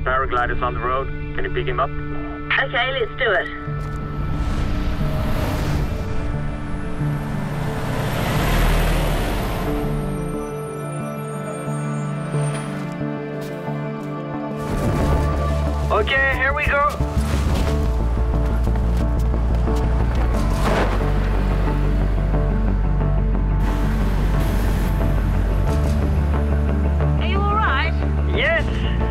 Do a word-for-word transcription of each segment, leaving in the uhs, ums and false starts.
paraglider's on the road. Can you pick him up? Okay, let's do it. Okay, here we go. Are you all right? Yes.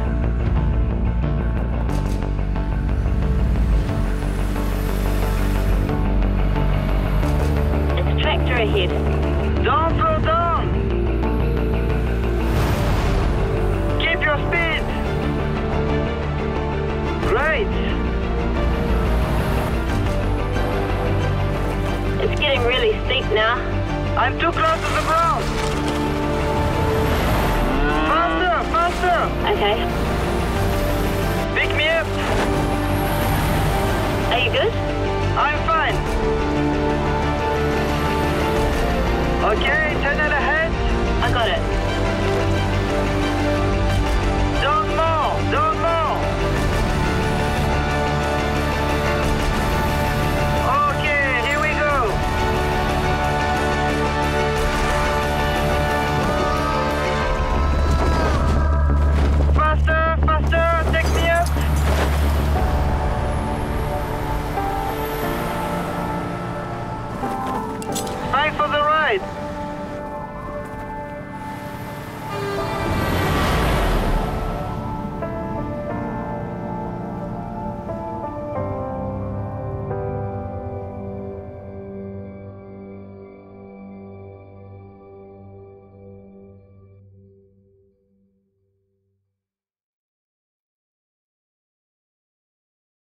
It's a tractor ahead. Don't slow down. Keep your speed. Great. It's getting really steep now. I'm too close to the ground. Faster, faster. Okay.